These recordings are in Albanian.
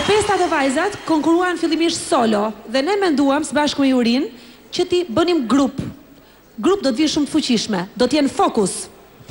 pestat e vajzat konkuruan fillimisht solo dhe ne menduam së bashku me Jurin që ti bënim grup. Grup do të vijë shumë të fuqishme, do të jenë fokus.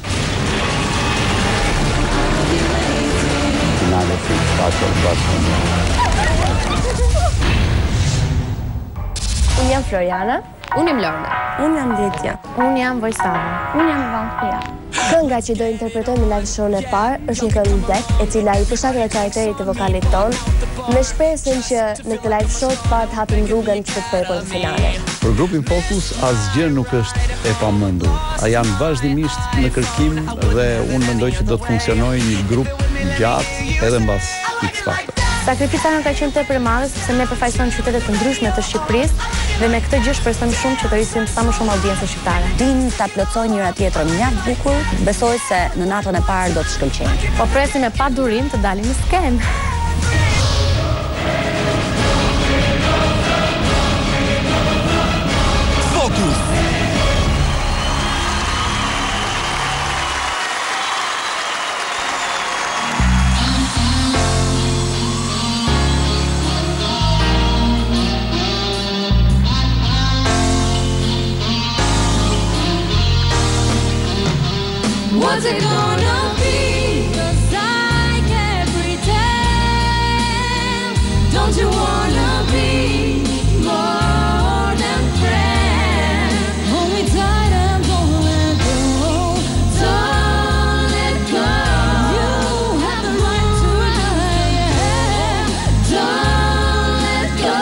Unë jam Floriana. Unë jam Lorna. Unë jam Lidja. Unë jam Vojsava. Unë jam Vanfia. Kënga që do interpretojmë në live show-n e parë është një këngë dek, e cila i përshtatet e karakterit të vokalit ton, me shpresën që në këtë live show të parë të hapim rrugën që të bëjë për finale. Për grupin Focus asgjë nuk është e pamundur. A janë vazhdimisht në kërkim dhe unë mendoj që do të funksionojë një grup gjatë edhe mbas X Factor. Sakrifica nuk ka qenë tepër e madhe sepse ne përfaqësojmë qytete të ndryshme të Shqipërisë dhe me këtë gjë shpresojmë shumë që të rrisim sa më shumë audiencë shqiptare. Din ta plotësojë njëra tjetrën mjaft bukur, besoj se në natën e parë do të shkëlqejnë. Po presim me pa durim të dalim në skenë. Focus. What's it gonna be? 'Cause I can't pretend. Don't you wanna be more than friend? Hold me tight and don't let go. Don't let go. You have the right to run. Don't let go.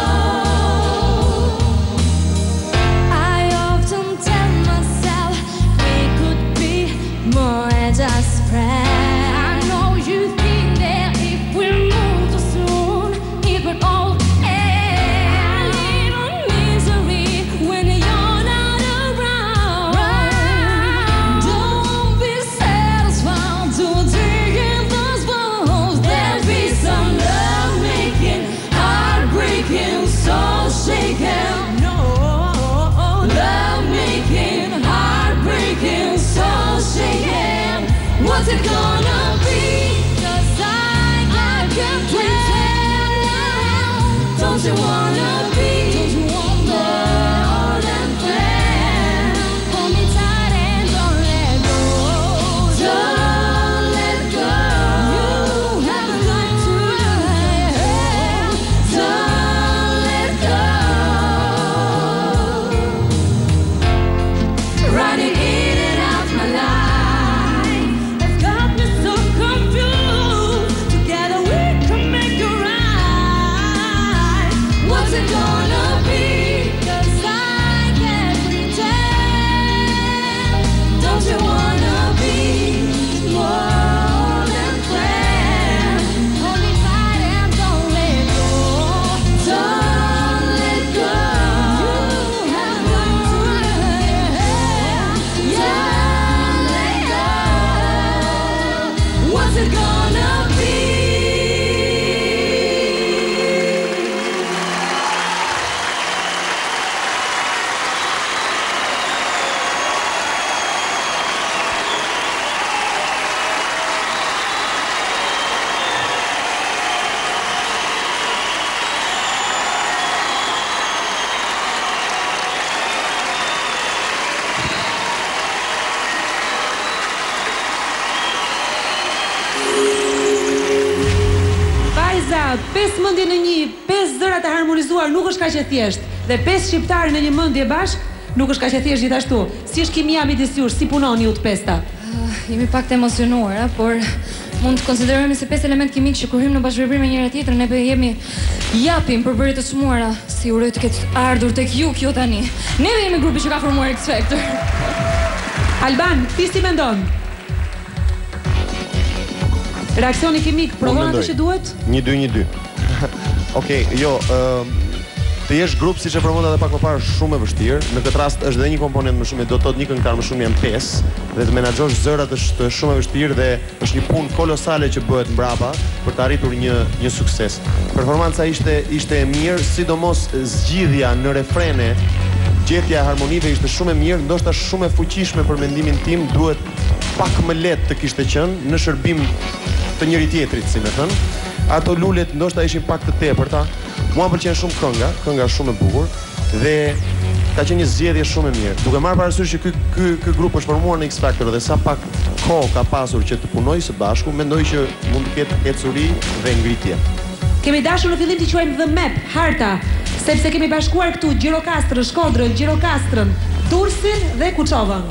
I often tell myself we could be more than just friends. I know you think that if we move too soon, it would all end. I live in misery when you're not around. Don't be satisfied to dig in those bones. There'll be some love making, heartbreaking, soul shaking. No, love making, heartbreaking, soul shaking. What's it gonna be? 'Cause I can't pretend. Don't you wanna be more than friend? Hold me tight and don't let go. Don't let go. You have the right to run. Don't let go. Running in and out my life has got me so confused. Together we can make it right. What's it gonna be? 'Cause I can't pretend. Don't you wanna be more than friend? Hold me tight and don't let go. Don't let go. You have the right to run. Don't let go. What's it gonna be? Vajza, 5 mendje në një, 5 zëra të harmonizuar nuk është kaq e thjeshtë. Dhe 5 shqiptarë në një mendje bashk nuk është kaq e thjeshtë gjithashtu. Si është kimia midis jush, si punoni ju të pesta? Jemi pak të emocionuara, por mund të konsiderojmë se 5 element kimik që kur hym në bashkëveprim me njëra tjetrën ne japim përbërje të çmuara. Si uroj të ketë ardhur tek ju kjo tani. Ne jemi grupi që ka formuar X Factor. Alban, ti si mendon? Reaksioni kimik, provon atë që duhet? 1-2-1-2. Okej, jo, të jesh grup siç e përmenda edhe pak më parë shumë e vështirë. Në këtë rast është edhe një komponent më shumë, do të thotë një këngëtar më shumë janë 5 dhe të menaxhosh zërat është shumë e vështirë dhe është një punë kolosale që bëhet mbrapa për të arritur një sukses. Performanca ishte e mirë, sidomos zgjidhja në refrene, gjetja e harmonive ishte shumë e mirë, ndoshta shumë e fuqishme për mendimin tim, duhet pak më lehtë të kishte qenë në shërbim të njëri tjetrit, si më thënë. ato lulet ndoshta ishin pak të tepërta. Mua pëlqen shumë kënga shumë e bukur dhe ka qenë një zgjedhje shumë e mirë. Duke marrë parasysh që ky grup është formuar në X Factor dhe sa pak kohë ka pasur që të punojë së bashku, mendoj që mund të ketë ecuri dhe ngritje. Kemi dashur në fillim t'i quajmë The Map, harta, sepse kemi bashkuar këtu Gjirokastrën, Shkodrën, Gjirokastrën, Durrësin dhe Kuçovën.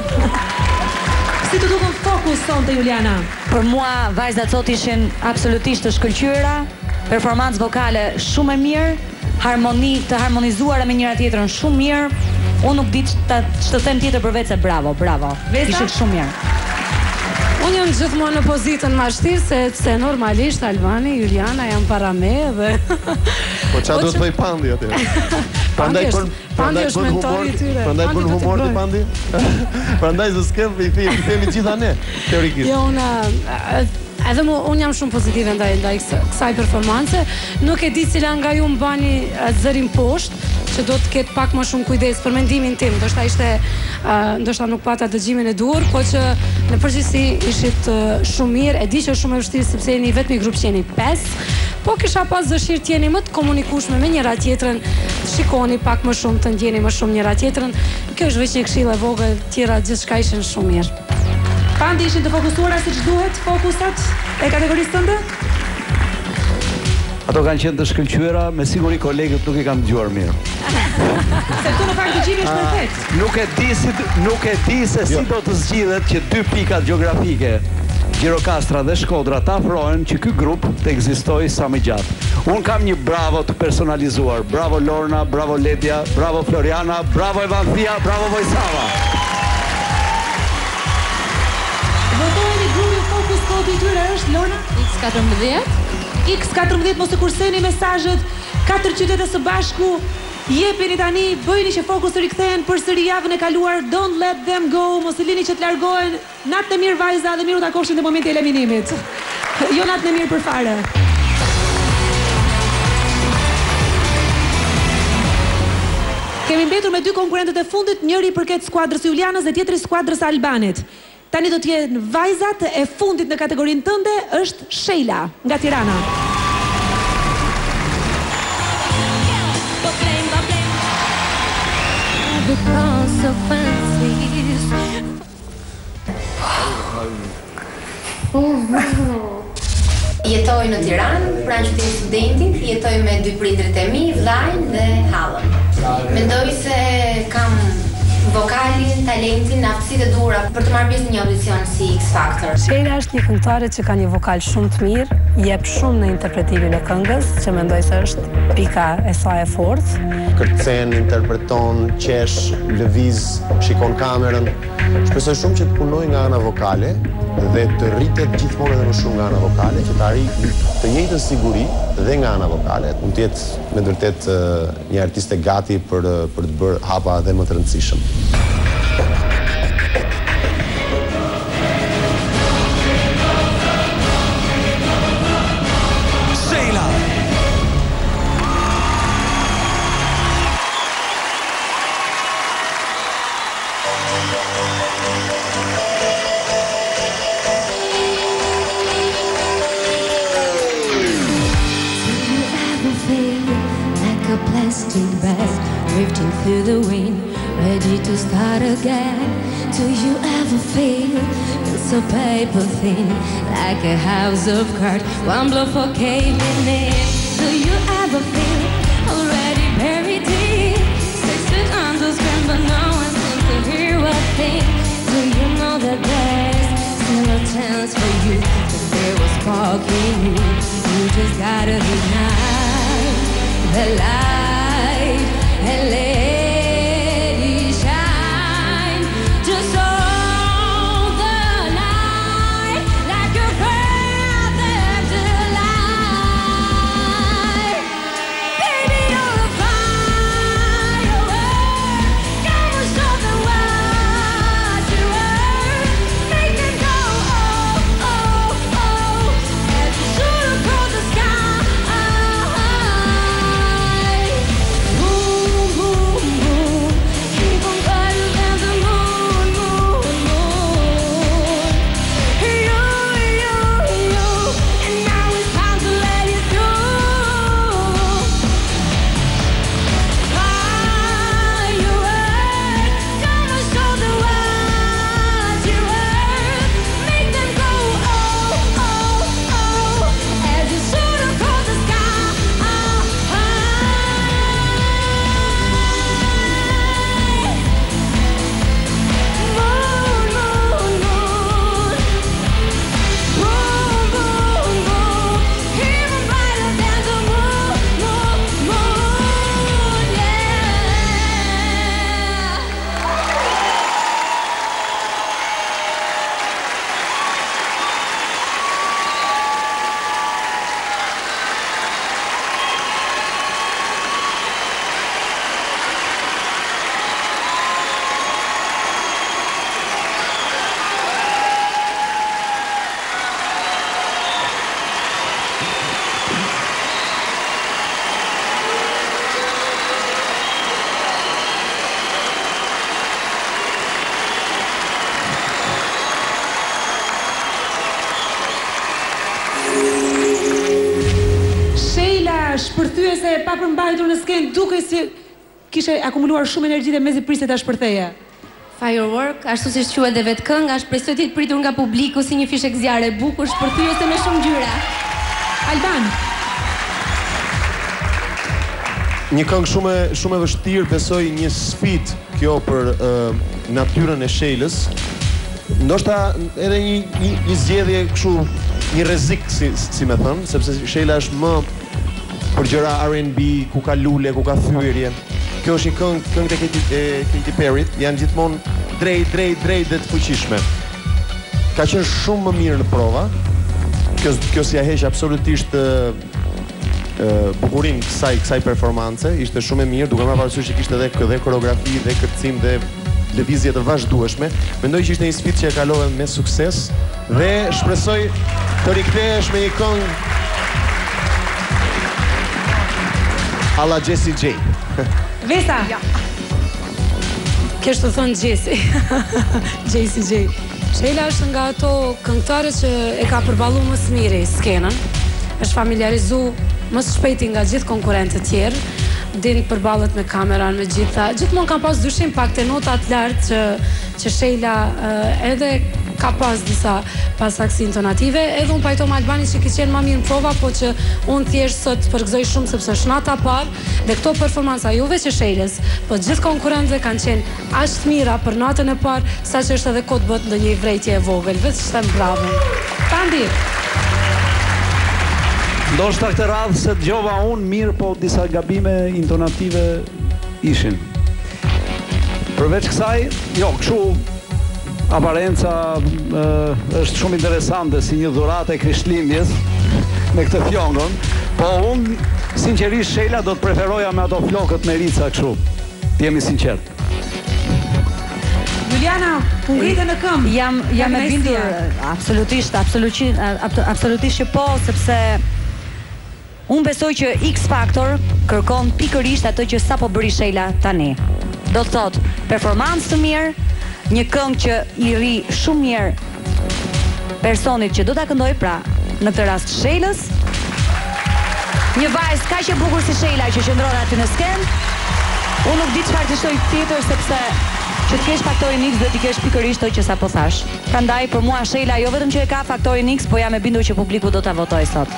Si të duken Fokus sonte, Juliana? Për mua vajzat sot ishin absolutisht të shkëlqyera, performancë vokale shumë e mirë, të harmonizuara me njëra tjetrën shumë mirë. Unë nuk di ç'të them tjetër përveç se bravo. Ishit shumë mirë. Unë jam gjithmonë në pozitën mashtirë, se normalisht Albani, Juliana janë para me dhe... Po qa do të thoj Pandi atë? Prandaj bën humor të Pandi? Prandaj zë skep i themi gjitha ne, teorikisht. Jo, edhe unë jam shumë pozitive ndaj kësaj performance. Nuk e di cila nga ju më bani zërin poshtë, që do të ketë pak më shumë kujdes për mendimin tim. Ndoshta nuk pata dëgjimin e duhur, po që në përgjithësi ishit shumë mirë. E di që është shumë e vështirë sepse jeni vetëm grup që jeni 5, po kisha pas dëshirë të jeni më të komunikueshme me njëra tjetrën, të shikoni pak më shumë, të ndjeni më shumë njëra tjetrën. Kjo është veç një këshill e vogël, tjera gjithçka ishin shumë mirë. Pandi ishin të fokusuara siç duhet fokusat e kategorisë tënde? Ato kanë qenë të shkëlqyera, me siguri kolegët nuk i kanë dëgjuar mirë. Se këtu në fakt dëgjimi është perfekt. Nuk e di se si do të zgjidhet që 2 pikat gjeografike, Gjirokastra dhe Shkodra të afrohen që ky grup të ekzistojë sa më gjatë. Unë kam një bravo të personalizuar. Bravo Lorna, bravo Ledja, bravo Floriana, bravo Evanthia, bravo Vojsava. Votojeni grupi Fokus, kodi i tyre është Lorna? X14. X14, mos e kurseni mesazhet, 4 qytete së bashku, jepini tani, bëjni që Fokus të rikthehen përsëri javën e kaluar, don't let them go, mos e lini që të largohen, natë e mirë vajza dhe miru takoshin në momenti e eliminimit. Jo natë e mirë për fare. Kemi mbetur me 2 konkurrentët e fundit, njëri përket skuadrës Julianës dhe tjetri skuadrës Albanit. Tani do t'jenë vajzat e fundit në kategorinë tënde është Sheila nga Tirana. Jetoj në Tiranë, pranë qytetit studentit, jetoj me 2 prindrit e mi, vllajën dhe hallën. Mendoj se kam vokalin, talentin, aftësitë e duhura për të marrë pjesë në një audicion si X Factor. Sheila është një këngëtare që ka një vokal shumë të mirë, jep shumë në interpretimin e këngës, që mendoj se është pika e saj e fortë. Kërcen, interpreton, qesh, lëviz, shikon kamerën. Shpresoj shumë që të punoj nga ana vokale dhe të rritet gjithmonë edhe më shumë nga ana vokale, që të arrijë të njëjtën siguri dhe nga ana vokale. Mund të jetë me vërtet një artiste gati për të bërë hapa edhe më të rëndësishëm. Drifting through the wind, ready to start again. Do you ever feel it's so paper thin, like a house of cards, one blow for caving in? Do you ever feel already buried deep, 6 feet underground, but no one seems to hear a thing? Do you know that there's still a chance for you? That there was spark in you, you just gotta ignite the light and let it shine. Just hold the light like a breath into life. Baby, you're a firework. Come and show them what you are. Make them go oh, oh, oh, as you shoot across the sky. Boom, boom, e papërmbajtur në skenë, duke si kishe akumuluar shumë energji dhe mezi priste ta shpërtheje. Firework, ashtu si quhet dhe vetë kënga, shpresoj të jetë pritur nga publiku si një fishek zjarre e bukur, shpërthyese me shumë ngjyra. Alban. Një këngë shumë e vështirë, besoj një sfidë kjo për natyrën e Shelës. Ndoshta edhe një zgjedhje kështu, një rrezik si më thën, sepse Shela është më për gjëra R&B, ku ka lule, ku ka thyerje. Kjo është një këngë e Katy Perryt, janë gjithmonë drejt dhe të fuqishme. Ka qenë shumë më mirë në prova. Kjo si ja heq absolutisht bukurinë kësaj performance, ishte shumë e mirë, duke marrë parasysh që kishte edhe koreografi dhe kërcim dhe lëvizje të vazhdueshme. Mendoj që ishte një sfidë që e kalove me sukses dhe shpresoj të rikthehesh me një këngë alla Jessie J. Vesa. Kesh të thonë Jessie. Jessie J. Shela është nga ato këngëtare që e ka përballu më së miri skenën. Është familiarizu më së shpejti nga gjithë konkurrentët tjerë, din përballet me kameran, me gjitha. Gjithmonë kam pas dyshim pak te notat lartë që Shela edhe ka pas disa pasaksi intonative, edhe unë pajto me Albanin që ki qenë ma mirë në prova, po që unë thjesht sot përgëzoj shumë sepse është nata parë dhe këto performanca ju veç e Shelës, po gjithë konkurrentëve kanë qenë ashtë mira për natën e parë, sa që është edhe kot bët ndonjë vrejtje e vogël, veç shtem bravo. Pandi. Ndoshta këtë radhë se dëgjova unë mirë, po disa gabime intonative ishin. Përveç kësaj, jo, kështu aparenca është shumë interesante si një dhuratë e Krishtlindjes me këtë fjongon, po unë sinqerisht Shela do të preferoja me ato flokët me rica kështu. Të jemi sinqert. Juliana, u ngritë në këmbë. Jam e bindur absolutisht që po, sepse unë besoj që X Factor kërkon pikërisht ato që sapo bëri Shela tani. Do të thotë performancë të mirë, një këngë që i rri shumë mirë personit që do ta këndoj, pra në këtë rast Shelës. Një vajzë kaq e bukur si Shela që qëndron aty në skenë. Unë nuk di çfarë të shtoj tjetër, sepse që të kesh faktorin X dhe të kesh pikërisht to që sapo thash. Prandaj për mua Shela jo vetëm që e ka faktorin X, po jam e bindur që publiku do ta votojë sot.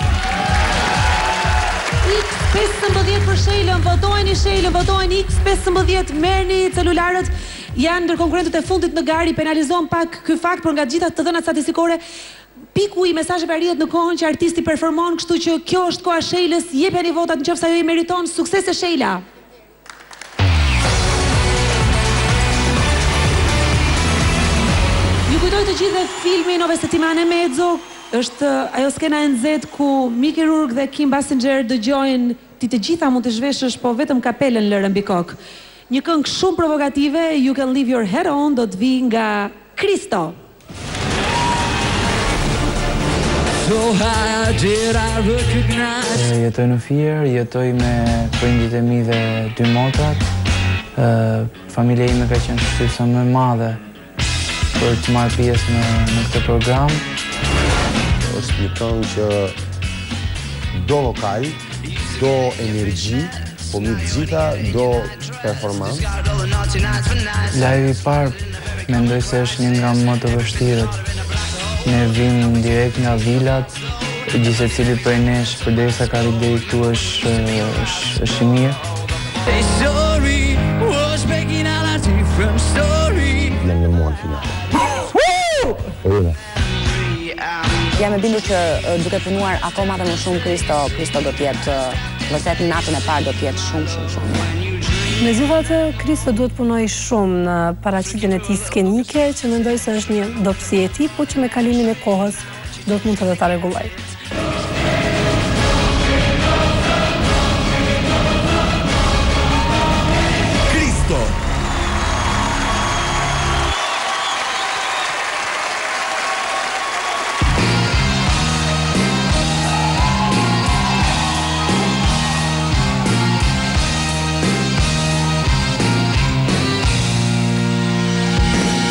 X15 për Shelën, votojeni Shelën, votojeni X15, merrni celularët. Janë ndër konkurrentët e fundit në gari, penalizon pak ky fakt, por nga gjitha të dhënat statistikore, piku i mesazheve arrihet në kohën që artisti performon, kështu që kjo është koha Shelës, jepeni votat nëse ajo i meriton. Sukses e Shela. Ju kujtoj të gjithë filmin Ove settimane e mezzo, është ajo skena e nxehtë ku Mickey Rourke dhe Kim Basinger dëgjojnë ti të gjitha mund të zhveshësh, po vetëm kapelen lërë mbi kokë. Një këngë shumë provokative, You Can Leave Your Head On, do të vi nga Kristo. Jetoj në Fier, jetoj me prindit e mi dhe 2 motrat. Familja ime ka qenë shqipsa më madhe për të marrë pjesë në këtë program. Është një këngë që do vokal, do energji, po mi gjitha do performancë. Live i parë, mendoj se është një nga më të vështirët. Ne vim direkt nga vilat, gjithse cili prej nesh përderisa ka deri këtu është i mirë. Jam në muan final. Jam e bindur që duke punuar akoma dhe më shumë Kristo do t'jetë vërtet në natën e parë do t'jetë shumë. Megjithatë, Kristo duhet punoj shumë në paraqitjen e tij skenike, që mendoj se është një dobësi e tij, por që me kalimin e kohës do të mund të ta rregulloj. Kristo.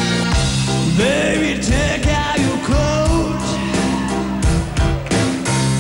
Baby, take out your clothes.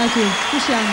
Zoti? Kush janë?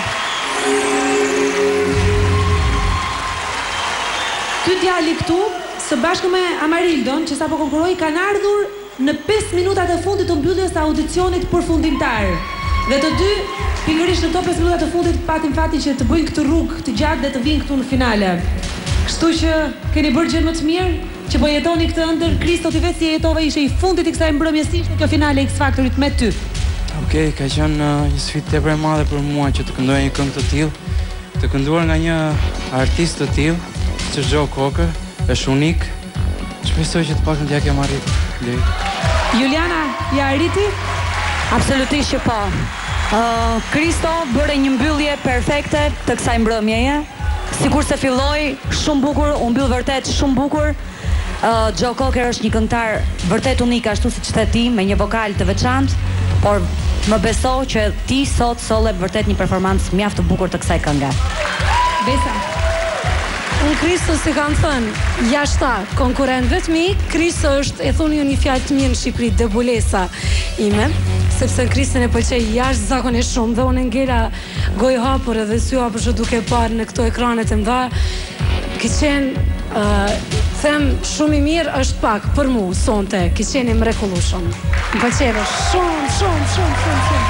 Ky djali këtu, së bashku me Amarildon, që sapo konkuroi, kanë ardhur në 5 minutat e fundit të mbylljes së audicionit përfundimtar. Dhe të dy, pikërisht në këto 5 minutat të fundit, patin fatin që të bëjnë këtë rrugë të gjatë dhe të vinë këtu në finale. Kështu që keni bërë gjë më të mirë që po jetoni këtë ëndër. Kristo, ti vetë si jetove, ishe i fundit i kësaj mbrëmjesish në kjo finale X Factorit me ty. Okej, ka qenë një sfidë tepër e madhe për mua që të këndoj një këngë të tillë, të kënduar nga një artist të tillë, që Joe Cocker, është unik. Shpresoj që të paktën t'ja kem arritur. Juliana, ja arriti? Absolutisht që po. Kristo bëre një mbyllje perfekte të kësaj mbrëmjeje. Sikur se filloi shumë bukur, u mbyll vërtet shumë bukur. Joe Cocker është një këngëtar vërtet unik, ashtu siç the ti, me një vokal të veçantë, por më beso që ti sot solle vërtet një performancë mjaft të bukur të kësaj kënge. Besa. Unë Kristo, si kanë thënë, jashta konkurentëve të mi, Kristo është, e thoni ju një fjalë të mirë në Shqipëri, debulesa ime, sepse Kristin e pëlqej jashtë zakonisht shumë, dhe unë ngela gojë hapur edhe sy hapur që duke parë në këto ekranet e mëdha, ki qenë, them shumë i mirë është pak për mu, sonte, ki qenë i mrekullueshëm. Më pëlqeve shumë.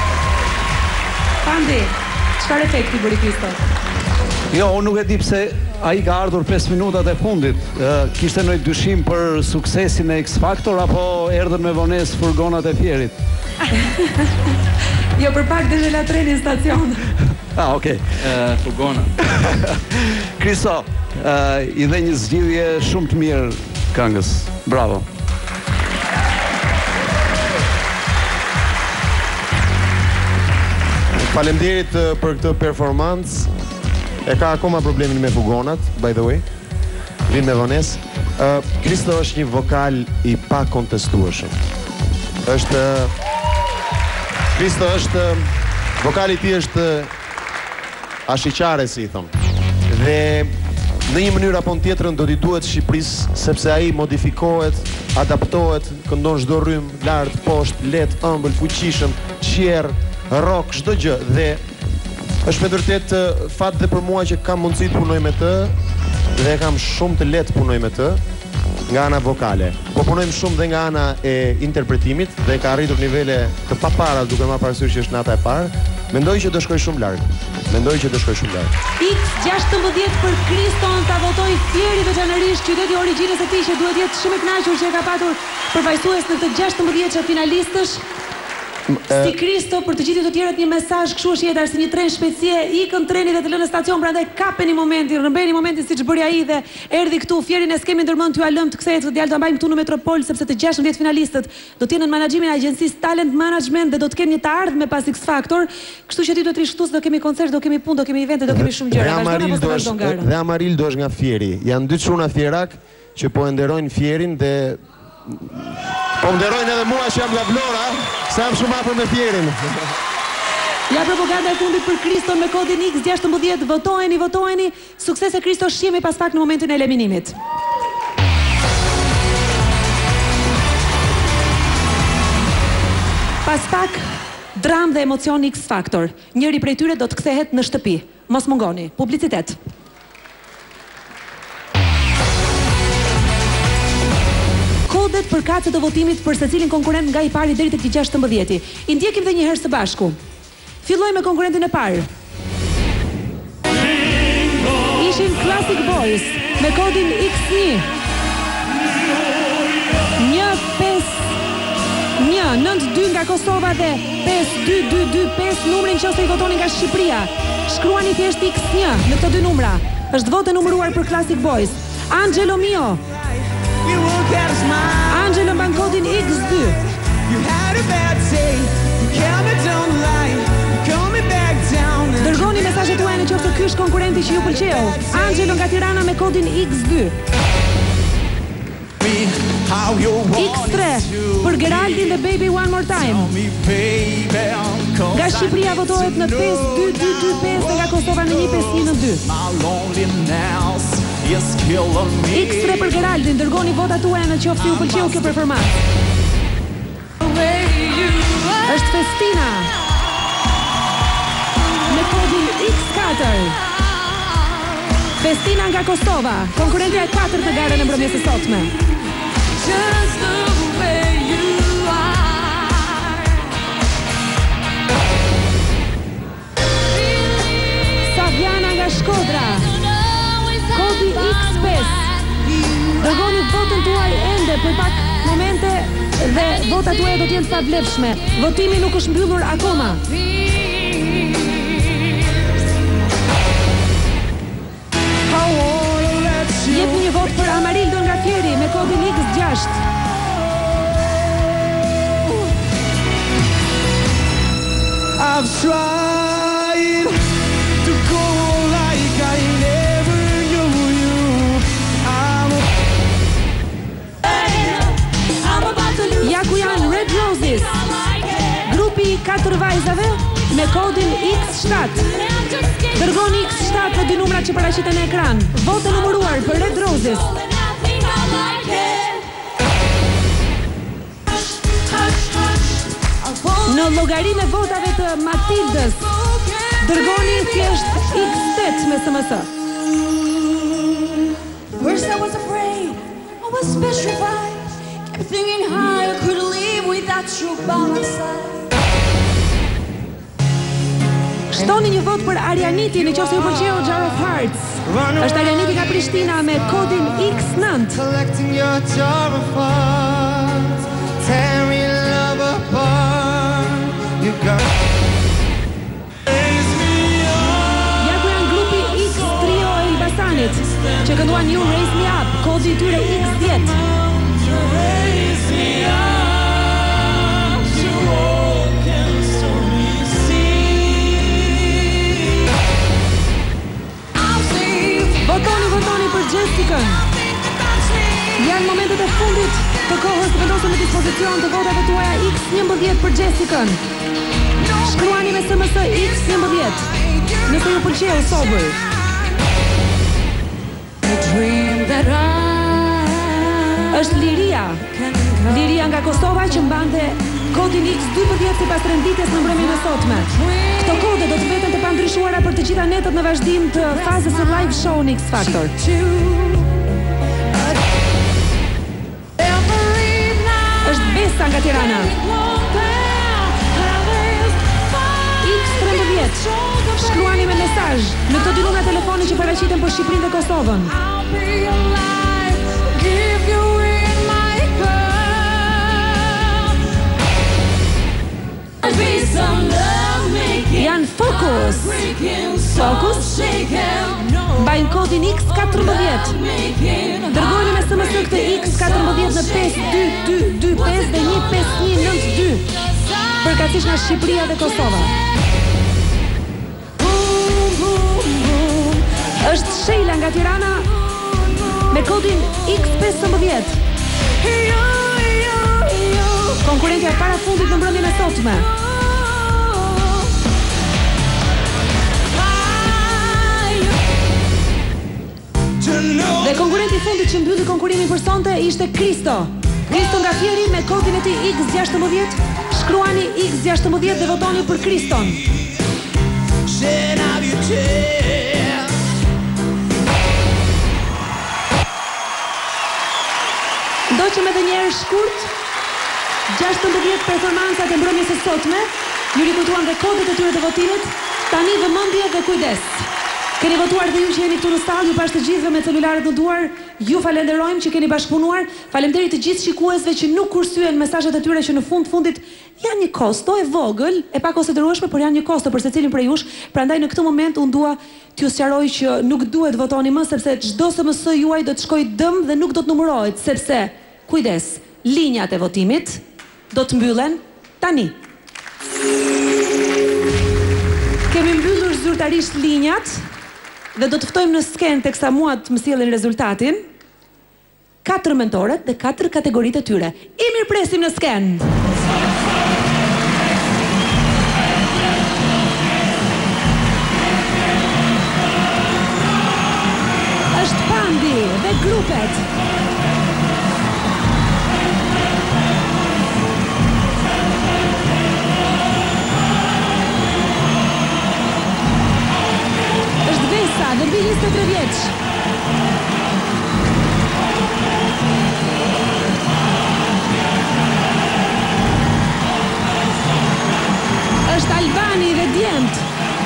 Pandi, çfarë efekti bëri Kristo? Jo, unë nuk e di pse ai ka ardhur 5 minutat e fundit. Kishte ndonjë dyshim për suksesin e X Factor apo erdhën me vonesë furgonat e Fierit? Jo, për pak dhe la treni në stacion. Okej. Furgona. Kristo, i dhe një zgjidhje shumë të mirë këngës. Bravo. Faleminderit për këtë performancë. E ka akoma problemin me fugonat, by the way. Vin me vonesë. Kristo është një vokal i pa kontestueshëm. Kristo është vokali i tij është ashiqare, si i thon. Dhe në një mënyrë apo tjetrën do t'i duhet Shqipërisë, sepse ai modifikohet, adaptohet, këndon çdo rrym, lart, poshtë, lehtë, ëmbël, fuqishëm, qier, rock, çdo gjë. Dhe është me vërtet fat dhe për mua që kam mundësi të punoj me të dhe kam shumë të lehtë punoj me të nga ana vokale. Po punojmë shumë dhe nga ana e interpretimit dhe ka arritur nivele të papara duke marrë parasysh që është nata e parë. Mendoj që do shkoj shumë larg. X16 për Kriston ta votoi Fieri, veçanërisht qyteti i origjinës së tij, që duhet jetë shumë i kënaqur që e ka patur përfaqësues në të 16 finalistësh. Si Kristo, për të gjithë të tjerët një mesazh, kështu është jeta, si një tren shpejtësie, ikën treni dhe të lënë në stacion, prandaj kapeni momentin, rëmbeni momentin siç bëri ai dhe erdhi këtu. Fierin e skemi ndërmend t'ju lëm të kthehet të djalë ta mbajmë këtu në Metropol, sepse të 16 finalistët do të jenë në menaxhimin e agjencisë Talent Management dhe do të kenë një të ardhmë pas X Factor, kështu që ti do të rish këtu, do kemi koncert, do kemi punë, do kemi evente, do kemi shumë gjëra. Dhe Amarildo është nga Fieri. Janë dy çuna fierak që po e nderojnë Fierin dhe po nderojnë edhe mua që jam nga Vlora, se jam shumë afër me Fierin. Ja propaganda e fundit për Kriston me kodin X16, votojeni, sukses e Kristo, shihemi pas pak në momentin e eliminimit. Pas pak, dram dhe emocion X Factor. Njëri prej tyre do të kthehet në shtëpi. Mos mungoni, publicitet. Kodet për kacet e votimit për secilin konkurrent nga i pari deri tek i 16. I ndjekim dhe një herë së bashku. Filloj me konkurrentin e parë. Ishin Classic Boys me kodin X1. 1-5-1-9-2 nga Kosova dhe 5-2-2-2-5 numrin nëse i votoni nga Shqipëria. Shkruani thjesht X1 në këto dy numra. Është votë numëruar për Classic Boys. Angelo mio. Angelo mban kodin X2. Dërgoni mesazhet tuaja nëse ky është konkurrenti që ju pëlqeu. Angelo nga Tirana me kodin X2. X3 për Geraldin dhe Baby One More Time. Nga Shqipëria votohet në 5-2-2-2-5 dhe nga Kosova në 1-5-1-2. X3 për Geraldin, dërgoni votat tuaja në qoftë ju pëlqeu kjo performancë. Është Festina. kodin X4. Festina nga Kosova, konkurrentja e 4 të garën e mbrëmjes së sotme. Just the way you are. Savjana nga Shkodra, kodi X5. Dërgoni votën tuaj ende për pak momente dhe votat tuaja do të jenë sa vlefshme. Votimi nuk është mbyllur akoma. Jep një vot për Amarildo nga Fieri me kodin X6. I've tried to go like I never knew you. Ja ku janë Red Roses, grupi 4 vajzave me kodin X7. Dërgoni X7 dhe 2 numrat që paraqiten në ekran. Votë numëruar për Red Roses. Në llogarinë e votave të Matildës, dërgoni thjesht X8 me SMS. First I was afraid, I was petrified, kept thinking how I could live without you by my side. Shtoni një vot për Arianiti në qoftë ju pëlqeu Jar of Hearts. Është Arianiti nga Prishtina me kodin X9. Collecting your jar of hearts, tearing love apart. You got Ja ku janë grupi X Trio e Elbasanit, që kënduan You Raise Me Up, kodi i tyre X10. Votoni për Jessicën. Janë momentet e fundit të kohës të vendosur në dispozicion të votave tuaja X11 për Jessicën. Shkruani me SMS X11 nëse ju pëlqeu Sober. Është Liria nga Kosova që mbante kodin X12 sipas renditjes në mbrëmjen e sotme. Këto kode do të veten të pandryshuara për të gjitha netët në vazhdim të fazës së live show në X Factor. Është Besa nga Tirana. X13. Shkruani me mesazh në këto dy numra telefoni që paraqiten për Shqipërinë dhe Kosovën. Janë Focus. Mbajnë kodin X14. Dërgoni me SMS këtë X14 në 5225 dhe 15192. Përkatësisht nga Shqipëria dhe Kosova. Është Sheila nga Tirana me kodin X15. Konkurrentja e parafundit në mbrëmjen e sotme. Dhe konkurrenti i fundit që mbylli konkurimin për sonte ishte Kristo. Kristo nga Fieri me kodin e tij X16. Shkruani X16 dhe votoni për Kriston. Ndoqëm edhe njerë shkurt 16 performancat e mbrëmjes së sotme. Ju rikujtuan dhe kodet e tyre të votimit. Tani vëmendje dhe kujdes. Keni votuar dhe ju që jeni këtu në stall, ju pash të gjithëve me celularët në duar. Ju falenderojmë që keni bashkëpunuar. Faleminderit të gjithë shikuesve që nuk kursyen mesazhet e tyre që në fundit janë një kosto e vogël, e pakonsiderueshme, por janë një kosto për secilin prej jush. Prandaj në këtë moment unë dua t'ju sqaroj që nuk duhet votoni më sepse çdo SMS juaj do të shkojë dëm dhe nuk do të numërohet, sepse kujdes, linjat e votimit do të mbyllen tani. Kemi mbyllur zyrtarisht linjat dhe do të ftojmë në sken teksa mua të më sjellin rezultatin 4 mentorët dhe 4 kategoritë e tyre. I mirëpresim në sken. Është Pandi dhe grupet. 23 vjeç. Është Albani dhe djemt.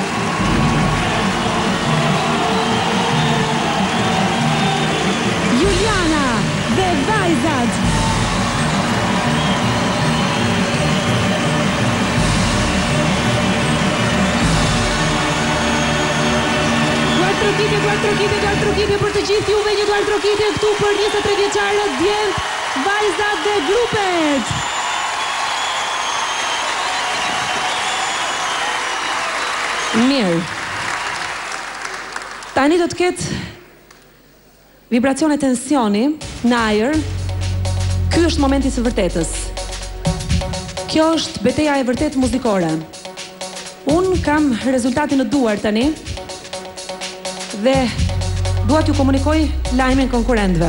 Juliana dhe vajzat. Duar trokitje për të gjithë juve, një duar trokitje këtu për 23 vjeçarët, djemt, vajzat dhe grupet. Mirë. Tani do të ketë vibracione tensioni në ajër. Ky është momenti i së vërtetës. Kjo është betejë e vërtet muzikore. Un kam rezultatin në duar tani. Dhe dua t'ju komunikoj lajmin konkurrentëve.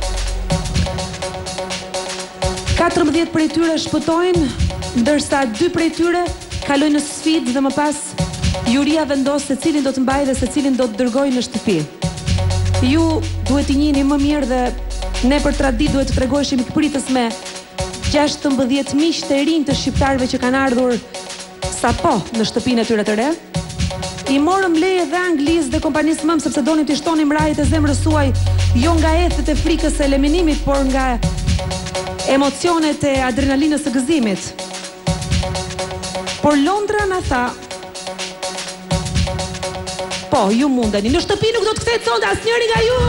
14 prej tyre shpëtojnë, ndërsa 2 prej tyre kalojnë në sfidë dhe më pas juria vendos se cilin do të mbajë dhe se cilin do të dërgojë në shtëpi. Ju duhet t'i njihni më mirë dhe ne për traditë duhet të tregojmë mikpritës me 16 miq të rinj të shqiptarëve që kanë ardhur sapo në shtëpinë e tyre të re. I morëm leje dhe anglisë dhe kompanisë mëm sepse donim t'i shtonim rajet e zemrës suaj jo nga ethet e frikës e eliminimit, por nga emocionet e adrenalinës së gëzimit. Por Londra na tha, po, ju mundeni, në shtëpi nuk do të kthehet sonte asnjëri nga ju.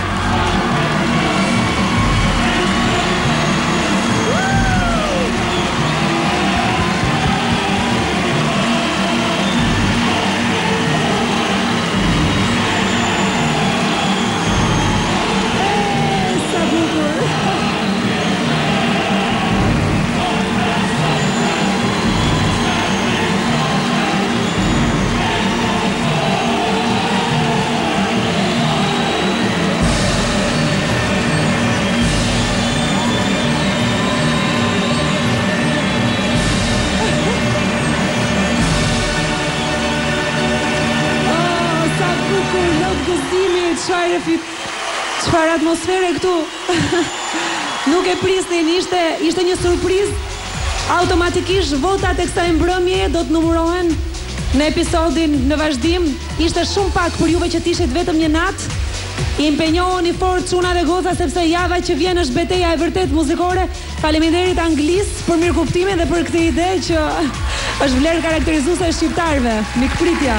Çfarë atmosfere këtu. Nuk e prisnin, ishte një surprizë. Automatikisht votat e kësaj mbrëmje do të numërohen në episodin në vazhdim. Ishte shumë pak për juve që t'ishit vetëm një natë. I impenjoheni fort çuna dhe goca sepse java që vjen është betejë e vërtet muzikore. Faleminderit Anglisë për mirëkuptimin dhe për këtë ide që është vlerë karakterizuese e shqiptarëve. Mikpritja.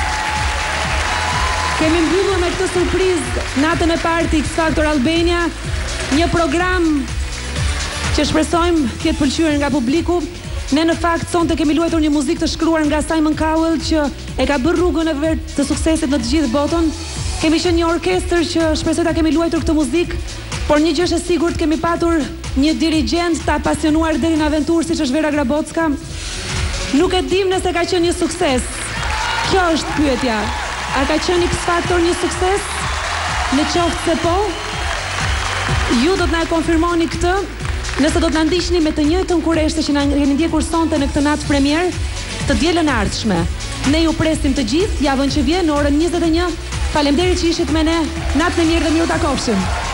Kemi mbyllur me këtë surprizë natën e parë të X Factor Albania, një program që shpresojmë të jetë pëlqyer nga publiku. Ne në fakt sonte kemi luajtur një muzikë të shkruar nga Simon Cowell që e ka bërë rrugën e vet të suksesit në të gjithë botën. Kemi qenë një orkestër që shpresoj ta kemi luajtur këtë muzikë, por një gjë është e sigurt, kemi patur një dirigjent të apasionuar deri në aventurë siç është Vera Grabocka. Nuk e dim nëse ka qenë një sukses. Kjo është pyetja. A ka qenë X Factor një sukses? Në qoftë se po, ju do të na e konfirmoni këtë, nëse do të na ndiqni me të njëjtën kureshte që na keni ndjekur sonte në këtë natë premier, të dielën e ardhshme. Ne ju presim të gjithë javën që vjen në orën 21. Faleminderit që ishit me ne. Natën e mirë dhe miru takofshim.